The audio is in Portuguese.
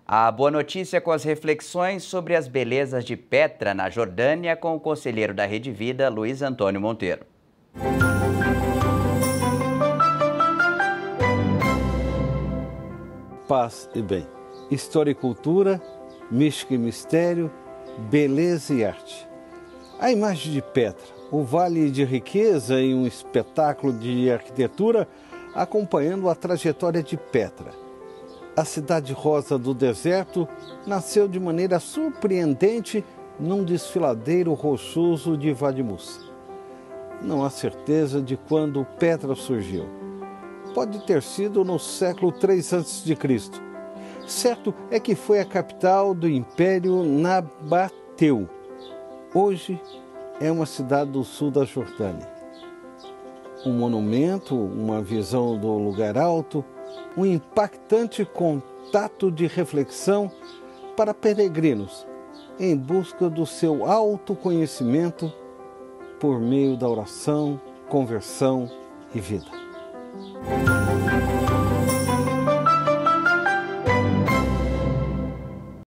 A boa notícia com as reflexões sobre as belezas de Petra, na Jordânia, com o conselheiro da Rede Vida, Luiz Antônio Monteiro. Paz e bem. História e cultura, mística e mistério, beleza e arte. A imagem de Petra, o vale de riqueza em um espetáculo de arquitetura acompanhando a trajetória de Petra. A cidade rosa do deserto nasceu de maneira surpreendente num desfiladeiro rochoso de Vade Musa. Não há certeza de quando Petra surgiu. Pode ter sido no século III a.C. Certo é que foi a capital do Império Nabateu. Hoje é uma cidade do sul da Jordânia. Um monumento, uma visão do lugar alto, um impactante contato de reflexão para peregrinos em busca do seu autoconhecimento por meio da oração, conversão e vida.